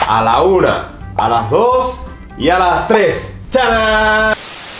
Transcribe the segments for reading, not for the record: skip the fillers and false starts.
a la 1, a las 2 y a las 3. ¡Tarán!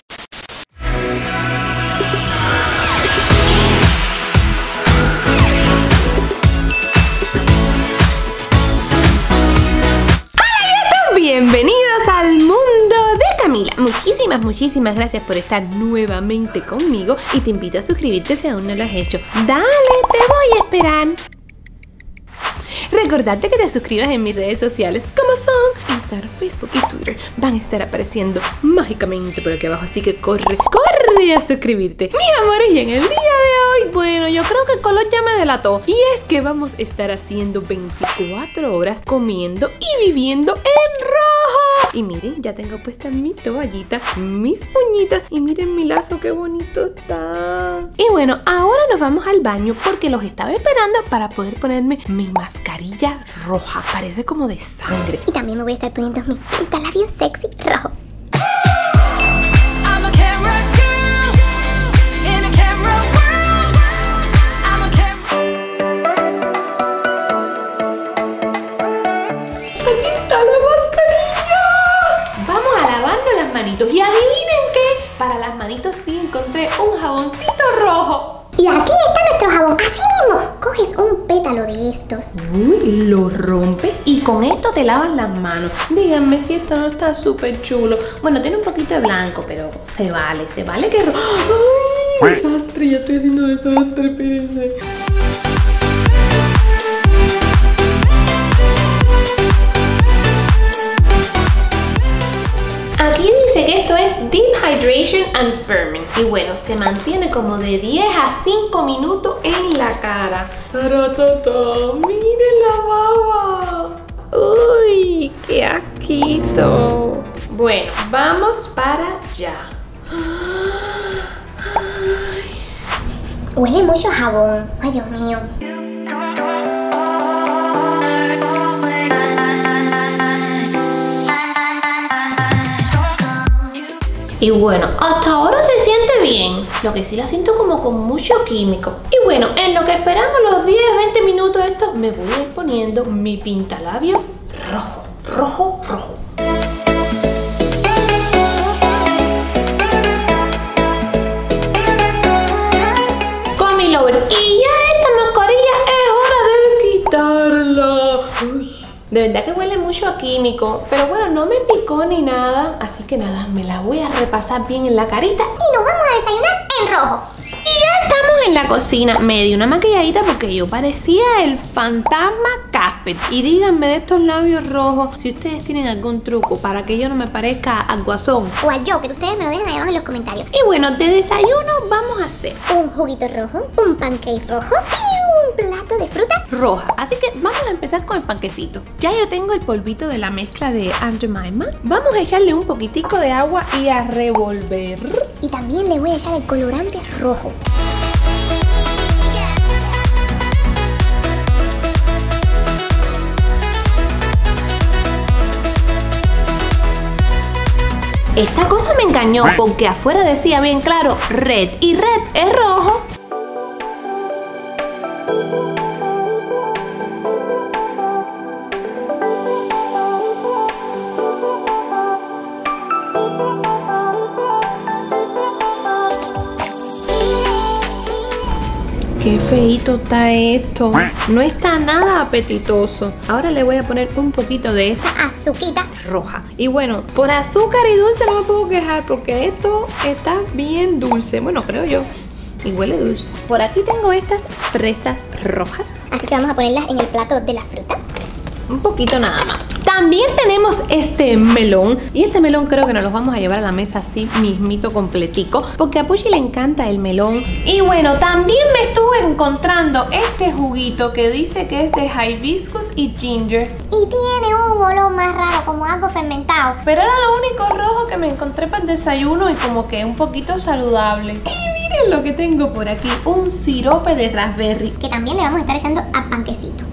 Bienvenidos al mundo de Camila. Muchísimas gracias por estar nuevamente conmigo y te invito a suscribirte si aún no lo has hecho. Dale, te voy a esperar. Recordarte que te suscribas en mis redes sociales como son Instagram, Facebook y Twitter. Van a estar apareciendo mágicamente por aquí abajo, así que corre a suscribirte. Mis amores, y en el día de hoy, bueno, yo creo que el color ya me delató. Y es que vamos a estar haciendo 24 horas comiendo y viviendo en rojo. Y miren, ya tengo puesta mi toallita, mis uñitas y miren mi lazo, qué bonito está. Y bueno, ahora nos vamos al baño porque los estaba esperando para poder ponerme mi mascarilla roja. Parece como de sangre. Y también me voy a estar poniendo mi pintalabios sexy rojo. Y adivinen qué, para las manitos sí encontré un jaboncito rojo. Y aquí está nuestro jabón, así mismo. Coges un pétalo de estos. Uy, lo rompes y con esto te lavas las manos. Díganme si esto no está súper chulo. Bueno, tiene un poquito de blanco, pero se vale que rojo. ¡Ay, desastre! Ya estoy haciendo desastre, espérense. Aquí dice que esto es Deep Hydration and Firming. Y bueno, se mantiene como de 10 a 5 minutos en la cara. ¡Taratata! ¡Miren la baba! ¡Uy! ¡Qué asquito! Bueno, vamos para allá. Huele mucho a jabón. Ay, Dios mío. Y bueno, hasta ahora se siente bien. Lo que sí la siento como con mucho químico. Y bueno, en lo que esperamos los 10-20 minutos estos, me voy a ir poniendo mi pintalabios rojo. Con mi lover. Y ya esta mascarilla es hora de quitarla. Uy. De verdad que huele mucho a químico, pero bueno, no me picó ni nada, así que nada, me la voy a repasar bien en la carita. Y nos vamos a desayunar en rojo. Y ya estamos en la cocina. Me di una maquilladita porque yo parecía el fantasma Casper. Y díganme de estos labios rojos si ustedes tienen algún truco para que yo no me parezca al Guasón o al Joker, ustedes me lo dejan ahí abajo en los comentarios. Y bueno, de desayuno vamos a hacer un juguito rojo, un pancake rojo y un plato de fruta roja. Así que vamos a empezar con el panquecito. Ya yo tengo el polvito de la mezcla de Aunt Jemima. Vamos a echarle un poquitico de agua y a revolver. Y también le voy a echar el colorante rojo. Esta cosa me engañó porque afuera decía bien claro red y red es rojo. Qué feíto está esto. No está nada apetitoso. Ahora le voy a poner un poquito de esta azuquita roja. Y bueno, por azúcar y dulce no me puedo quejar porque esto está bien dulce. Bueno, creo yo. Y huele dulce. Por aquí tengo estas fresas rojas. Así que vamos a ponerlas en el plato de la fruta. Un poquito nada más. También tenemos este melón. Y este melón creo que nos lo vamos a llevar a la mesa así mismito completico, porque a Pushi le encanta el melón. Y bueno, también me estuve encontrando este juguito que dice que es de hibiscus y ginger. Y tiene un olor más raro, como algo fermentado. Pero era lo único rojo que me encontré para el desayuno y como que un poquito saludable. Y miren lo que tengo por aquí, un sirope de raspberry, que también le vamos a estar echando a panquecito.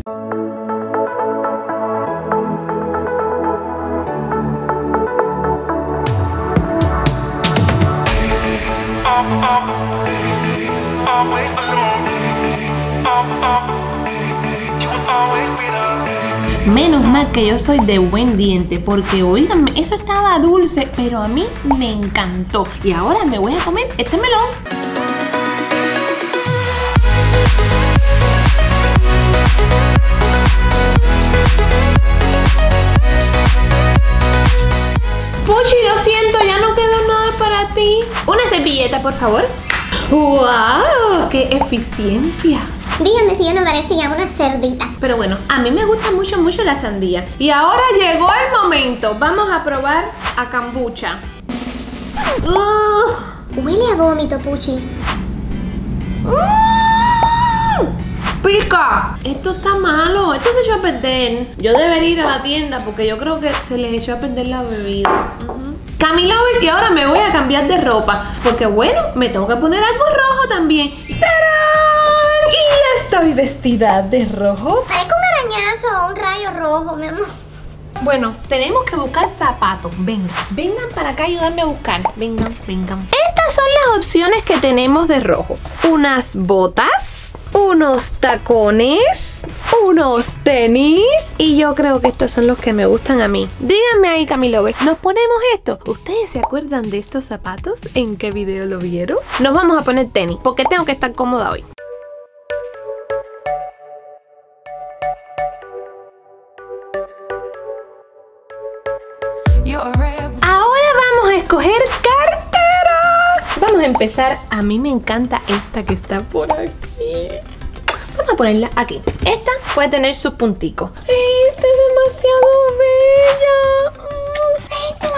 Menos mal que yo soy de buen diente, porque oíganme, eso estaba dulce, pero a mí me encantó. Y ahora me voy a comer este melón. Puchi, lo siento, ya no quedó nada para ti. Una servilleta, por favor. ¡Wow! ¡Qué eficiencia! Dígame si yo no parecía una cerdita. Pero bueno, a mí me gusta mucho la sandía. Y ahora llegó el momento. Vamos a probar a kombucha. Huele a vómito, Puchi. ¡Pica! Esto está malo, esto se echó a perder. Yo debería ir a la tienda porque yo creo que se les echó a perder la bebida. Camilovers, y ahora me voy a cambiar de ropa porque bueno, me tengo que poner algo rojo también. ¡Tarán! Y ya estoy vestida de rojo. Parece un arañazo o un rayo rojo, mi amor. Bueno, tenemos que buscar zapatos. Vengan para acá a ayudarme a buscar. Vengan. Estas son las opciones que tenemos de rojo. Unas botas, unos tacones, unos tenis, y yo creo que estos son los que me gustan a mí. Díganme ahí, Camilovers, ¿nos ponemos esto? ¿Ustedes se acuerdan de estos zapatos? ¿En qué video lo vieron? Nos vamos a poner tenis porque tengo que estar cómoda hoy. Ahora vamos a escoger cartera. Vamos a empezar. A mí me encanta esta que está por aquí. Vamos a ponerla aquí. Esta puede tener sus punticos. Esta es demasiado bella. Esta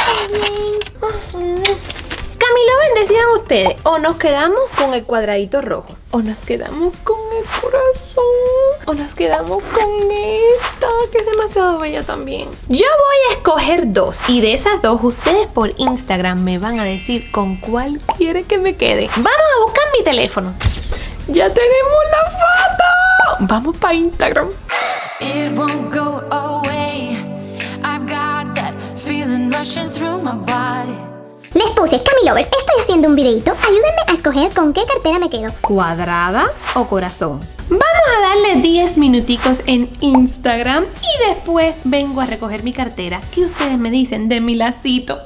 la amo también. Camilovers, decidan ustedes. O nos quedamos con el cuadradito rojo, o nos quedamos con el corazón, o nos quedamos con esta que es demasiado bella también. Yo voy a escoger dos, y de esas dos ustedes por Instagram me van a decir con cuál quiere que me quede. Vamos a buscar mi teléfono. ¡Ya tenemos la foto! Vamos para Instagram. It won't go away. I've got that feeling rushing through my body. Les puse, Camilovers, estoy haciendo un videito. Ayúdenme a escoger con qué cartera me quedo. ¿Cuadrada o corazón? Vamos a darle 10 minuticos en Instagram y después vengo a recoger mi cartera. ¿Qué ustedes me dicen de mi lacito?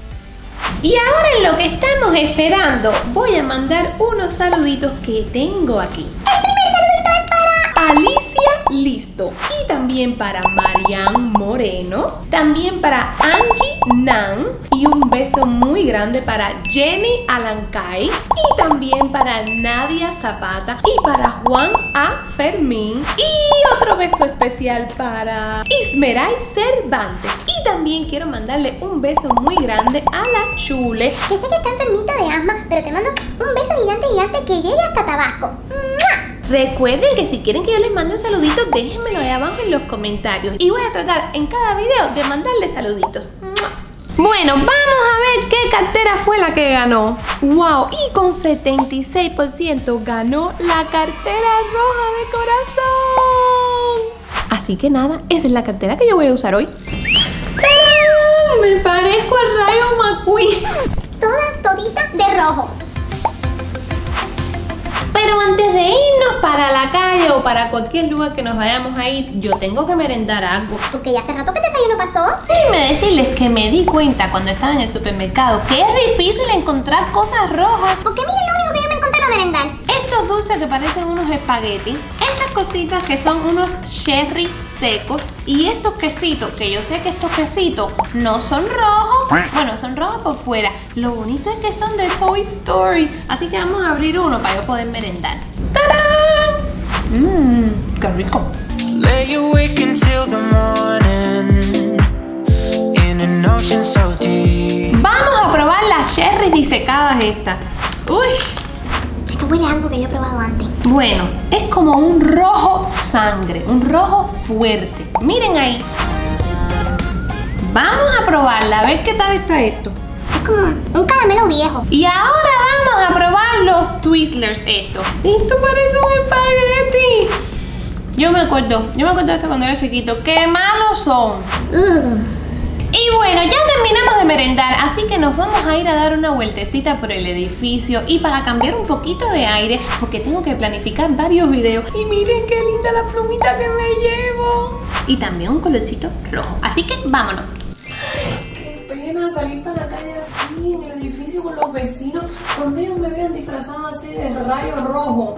Y ahora en lo que estamos esperando, voy a mandar unos saluditos que tengo aquí. El primer saludito es para Alicia Listo, y también para Marian Moreno, también para Angie Nan, y un beso muy grande para Jenny Alancay, y también para Nadia Zapata, y para Juan A. Fermín, y otro beso especial para Ismeray Cervantes. Y también quiero mandarle un beso muy grande a la Chule. Yo sé que está enfermita de asma, pero te mando un beso gigante que llegue hasta Tabasco. ¡Mua! Recuerden que si quieren que yo les mande un saludito, déjenmelo ahí abajo en los comentarios. Y voy a tratar en cada video de mandarles saluditos. Bueno, vamos a ver qué cartera fue la que ganó. ¡Wow! Y con 76% ganó la cartera roja de corazón. Así que nada, esa es la cartera que yo voy a usar hoy. ¡Tarán! Me parezco al Rayo McQueen. Todita de rojo. Pero antes de irnos para la calle o para cualquier lugar que nos vayamos a ir, yo tengo que merendar algo. Porque ya hace rato que el desayuno pasó. Déjenme decirles que me di cuenta cuando estaba en el supermercado que es difícil encontrar cosas rojas. Porque miren lo único que yo me encontré para merendar. Estos dulces que parecen unos espaguetis, estas cositas que son unos cherries secos, y estos quesitos, que yo sé que estos quesitos no son rojos, bueno, son rojos por fuera. Lo bonito es que son de Toy Story, así que vamos a abrir uno para yo poder merendar. ¡Tarán! ¡Qué rico! Lay awake until the morning in an ocean so deep. Vamos a probar las cherries disecadas estas. Uy. Esto huele a algo que yo he probado antes. Bueno, es como un rojo sangre, un rojo fuerte. Miren ahí. Vamos a probarla, a ver qué tal está esto. Es como un caramelo viejo. Y ahora vamos a probar los Twizzlers estos. Esto parece un espagueti. Yo me acuerdo de esto cuando era chiquito. ¡Qué malos son! Y bueno, ya terminamos de merendar, así que nos vamos a ir a dar una vueltecita por el edificio y para cambiar un poquito de aire, porque tengo que planificar varios videos. Y miren qué linda la plumita que me llevo. Y también un colorcito rojo, así que vámonos. Qué pena salir para la calle así, en el edificio con los vecinos, cuando ellos me vean disfrazado así de rayo rojo.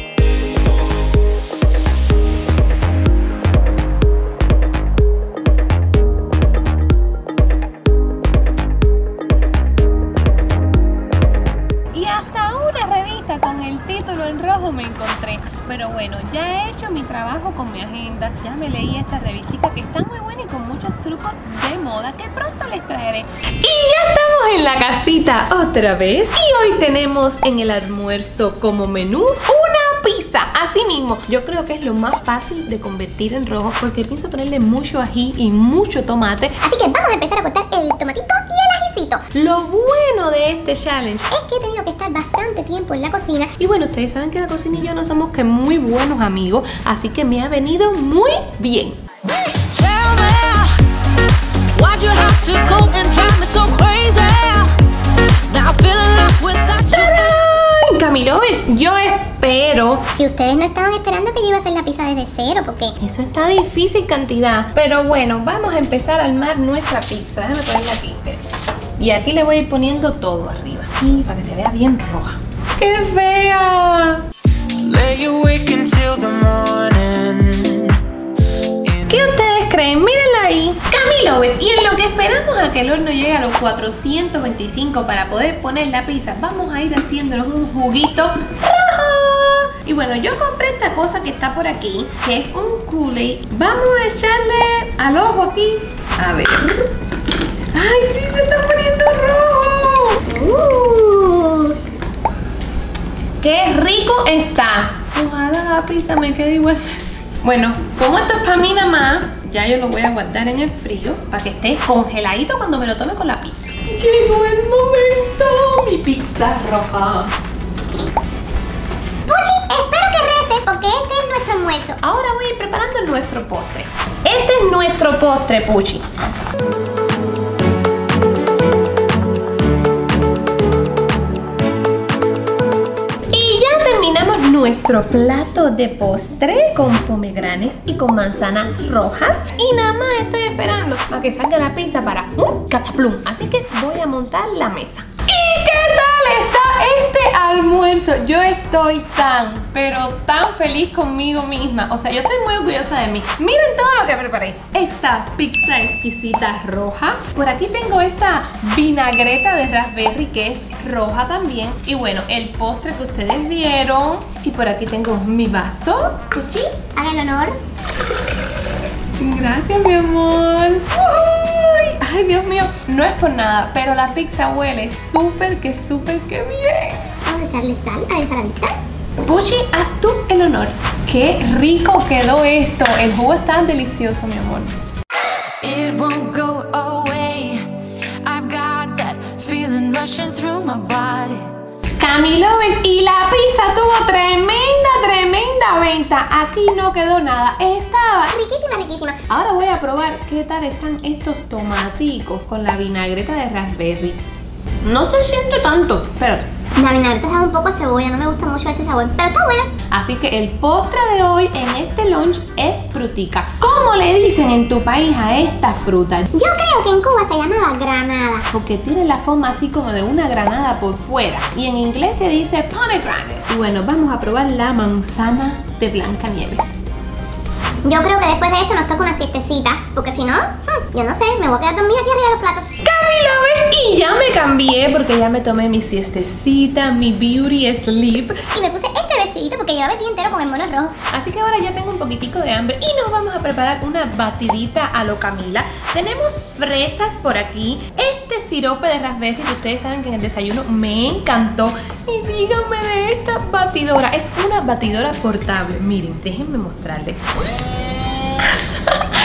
Con el título en rojo me encontré, pero bueno, ya he hecho mi trabajo con mi agenda, ya me leí esta revistita que está muy buena y con muchos trucos de moda que pronto les traeré. Y ya estamos en la casita otra vez y hoy tenemos en el almuerzo como menú una pizza. Así mismo, yo creo que es lo más fácil de convertir en rojo porque pienso ponerle mucho ají y mucho tomate. Así que vamos a empezar a cortar el tomatito y el ajicito. Lo bueno de este challenge Es que he tenido que estar bastante tiempo en la cocina. y bueno, ustedes saben que la cocina y yo no somos que muy buenos amigos, así que me ha venido muy bien. Tell me, why'd you have to go and drive me so crazy? Now feeling lost without you. ¡Tarán! Camilovers, yo espero. Que ustedes no estaban esperando que yo iba a hacer la pizza desde cero, porque Eso está difícil cantidad, pero bueno, vamos a empezar a armar nuestra pizza. Déjame ponerla aquí, espérense. Y aquí le voy a ir poniendo todo arriba, y para que se vea bien roja. ¡Qué fea! Lay awake until the morning. ¿Qué ustedes creen? Mírenla ahí. Camilovers, y en lo que esperamos a que el horno llegue a los 425 para poder poner la pizza, vamos a ir haciéndonos un juguito rojo. Y bueno, yo compré esta cosa que está por aquí, que es un Kool-Aid. Vamos a echarle al ojo aquí. A ver. ¡Ay, sí se está poniendo rojo! ¡Qué rico está! Ojalá la pizza me quede igual. Bueno, como esto es para mí nada más, ya yo lo voy a guardar en el frío para que esté congeladito cuando me lo tome con la pizza. Llegó el momento, mi pizza roja. Puchi, espero que reces porque este es nuestro almuerzo. Ahora voy a ir preparando nuestro postre. Este es nuestro postre, Puchi. Terminamos nuestro plato de postre con pomegranes y con manzanas rojas y nada más estoy esperando a que salga la pizza para un cataplum, así que voy a montar la mesa. ¿Y qué tal está este almuerzo? Yo estoy tan, pero tan feliz conmigo misma. O sea, yo estoy muy orgullosa de mí. Miren todo lo que preparé. Esta pizza exquisita roja. Por aquí tengo esta vinagreta de raspberry que es roja también. Y bueno, el postre que ustedes vieron. Y por aquí tengo mi vaso. ¿Puchi? Haga el honor. Gracias, mi amor. ¡Uy! Ay, Dios mío, no es por nada, pero la pizza huele súper que bien. Vamos a echarle sal a la ensaladita. Puchi, haz tú el honor. Qué rico quedó esto. El jugo está delicioso, mi amor. It won't go away. I've got that feeling rushing through my body. Camilovers, y la pizza tuvo tremenda venta. Aquí no quedó nada. Estaba Riquísima, riquísima. Ahora voy a probar qué tal están estos tomaticos con la vinagreta de raspberry. No se siente tanto, pero La vinagreta sabe un poco a cebolla, no me gusta mucho ese sabor, pero está buena. así que el postre de hoy en este lunch es frutica. ¿Cómo le dicen en tu país a esta fruta? Yo creo que en Cuba se llamaba granada. Porque tiene la forma así como de una granada por fuera. Y en inglés se dice pomegranate. Y bueno, vamos a probar la manzana de Blancanieves. Yo creo que después de esto nos toca una siestecita, porque si no, yo no sé, me voy a quedar dormida aquí arriba de los platos. Camilovers, y ya me cambié porque ya me tomé mi siestecita, mi beauty sleep. Y me puse este vestidito porque llevaba el día entero con el mono rojo. Así que ahora ya tengo un poquitico de hambre y nos vamos a preparar una batidita a lo Camila. Tenemos fresas por aquí, este sirope de raspberry que ustedes saben que en el desayuno me encantó. Y díganme de esta batidora, es una batidora portable. Miren, déjenme mostrarles.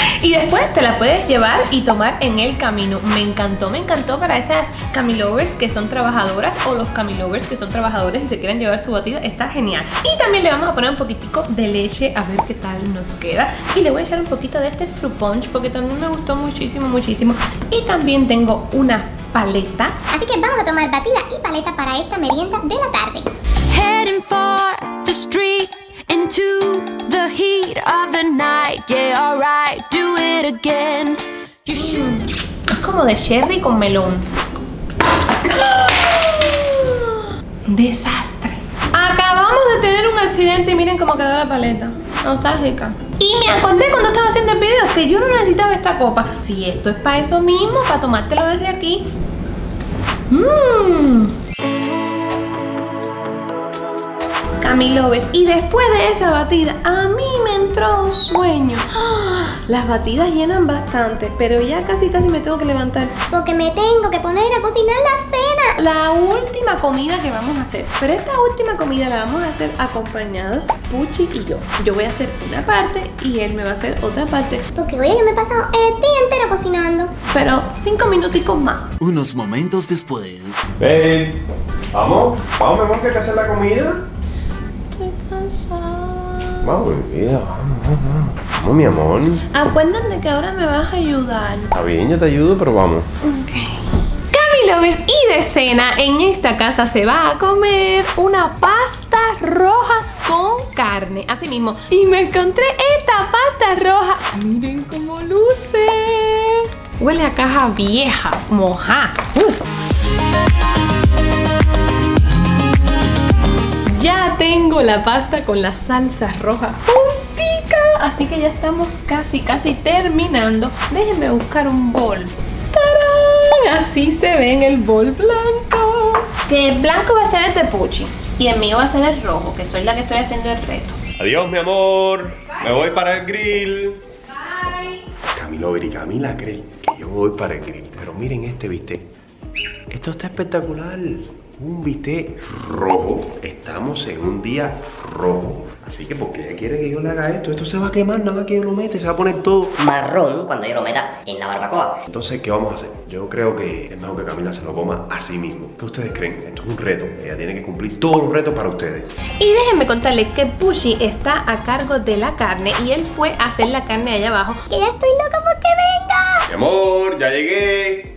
Y después te la puedes llevar y tomar en el camino. Me encantó para esas Camilovers que son trabajadoras o los Camilovers que son trabajadores y se quieren llevar su batida. Está genial. Y también le vamos a poner un poquitico de leche a ver qué tal nos queda. Y le voy a echar un poquito de este fruit punch porque también me gustó muchísimo. Y también tengo una paleta. Así que vamos a tomar batida y paleta para esta merienda de la tarde. Heading for the street into the heat of the night. Yeah, alright, do it again. You should. Es como de cherry con melón. Desastre. Acabamos de tener un accidente y miren cómo quedó la paleta. Nostálgica. Y me acordé cuando estaba haciendo el video que yo no necesitaba esta copa. Si esto es para eso mismo, para tomártelo desde aquí. Camilovers. Y después de esa batida, a mí me entró un sueño. Las batidas llenan bastante, pero ya casi me tengo que levantar. Porque me tengo que poner a cocinar la cena. La última comida que vamos a hacer. Pero esta última comida la vamos a hacer acompañados Puchi y yo. Yo voy a hacer una parte y él me va a hacer otra parte. Porque oye, yo me he pasado el día entero cocinando. Pero 5 minuticos más. Unos momentos después. Ven, vamos, mi amor, que hay que hacer la comida. Estoy cansada. Vamos, mi vida, vamos, mi amor. Acuérdate que ahora me vas a ayudar. Está bien, yo te ayudo, pero vamos. Ok. Camilovers, y de cena en esta casa se va a comer una pasta roja con carne, así mismo. Y me encontré esta pasta roja. Miren cómo luce. Huele a caja vieja, moja. Ya tengo la pasta con la salsa roja juntica, así que ya estamos casi terminando. Déjenme buscar un bol. ¡Tarán! Así se ve en el bol blanco. Que el blanco va a ser el de Puchi y el mío va a ser el rojo, que soy la que estoy haciendo el reto. Adiós, mi amor. Bye. Me voy para el grill. Bye. Camilover y Camila creen que yo voy para el grill, pero miren este bistec. Esto está espectacular. Un bistec rojo. Estamos en un día rojo. Así que porque ella quiere que yo le haga esto. Esto se va a quemar nada más que yo lo mete. Se va a poner todo marrón cuando yo lo meta en la barbacoa. Entonces, ¿qué vamos a hacer? Yo creo que es mejor que Camila se lo coma a sí mismo. ¿Qué ustedes creen? Esto es un reto. Ella tiene que cumplir todos los retos para ustedes. Y déjenme contarles que Puchi está a cargo de la carne y él fue a hacer la carne allá abajo. Que ya estoy loca porque venga. Mi amor, ya llegué.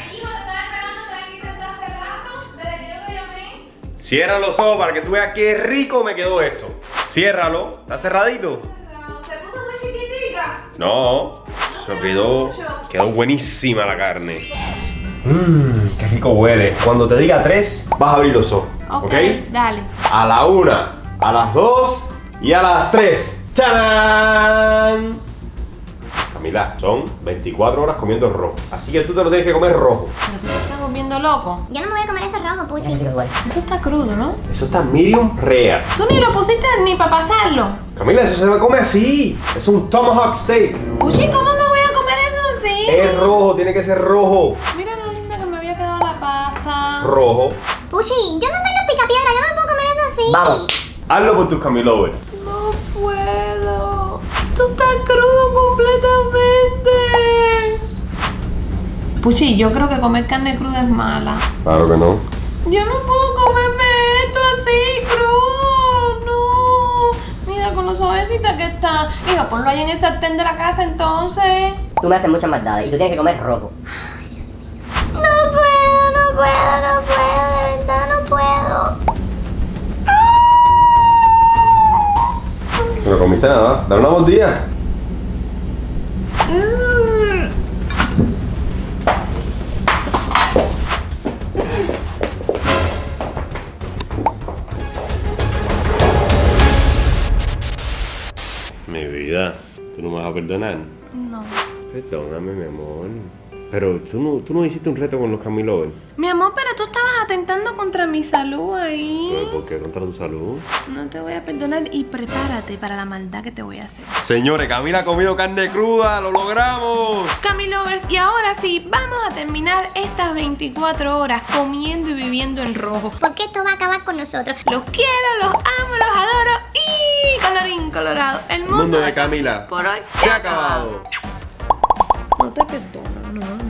Cierra los ojos para que tú veas qué rico me quedó esto. Ciérralo. ¿Está cerradito? ¿Se puso muy chiquitica? No. Eso quedó buenísima la carne. Qué rico huele. Cuando te diga 3, vas a abrir los ojos. ¿Ok? Dale. A la 1, a las 2 y a las 3. ¡Tarán! Camila, son 24 horas comiendo rojo. Así que tú te lo tienes que comer rojo. Pero tú te estás volviendo loco. Yo no me voy a comer ese rojo, Puchi. Eso está crudo, ¿no? Eso está medium rare. Tú ni lo pusiste ni para pasarlo. Camila, eso se come así. Es un tomahawk steak. Puchi, ¿cómo me voy a comer eso así? Es rojo, tiene que ser rojo. Mira lo linda que me había quedado la pasta. Rojo. Puchi, yo no soy los picapiedras, yo no me puedo comer eso así. Vamos. Hazlo por tus Camilovers. No puedo. Esto está crudo completamente. Puchi, yo creo que comer carne cruda es mala. Claro que no. Yo no puedo comerme esto así, crudo. No. Mira con lo suavecita que está. Hijo, ponlo ahí en el sartén de la casa entonces. Tú me haces muchas maldades y tú tienes que comer rojo. No puedo, de verdad no puedo. No comiste nada. Dale una mordida. Mi vida, ¿tú no me vas a perdonar? No. Perdóname, mi amor. Pero tú no hiciste un reto con los Camilovers. Mi amor, pero tú estabas atentando contra mi salud ahí. ¿Por qué contra tu salud? No te voy a perdonar y prepárate para la maldad que te voy a hacer. Señores, Camila ha comido carne cruda, lo logramos. Camilovers, y ahora sí, vamos a terminar estas 24 horas comiendo y viviendo en rojo. Porque esto va a acabar con nosotros. Los quiero, los amo, los adoro y colorín colorado. El mundo de Camila por hoy se ha acabado. te perdona, no.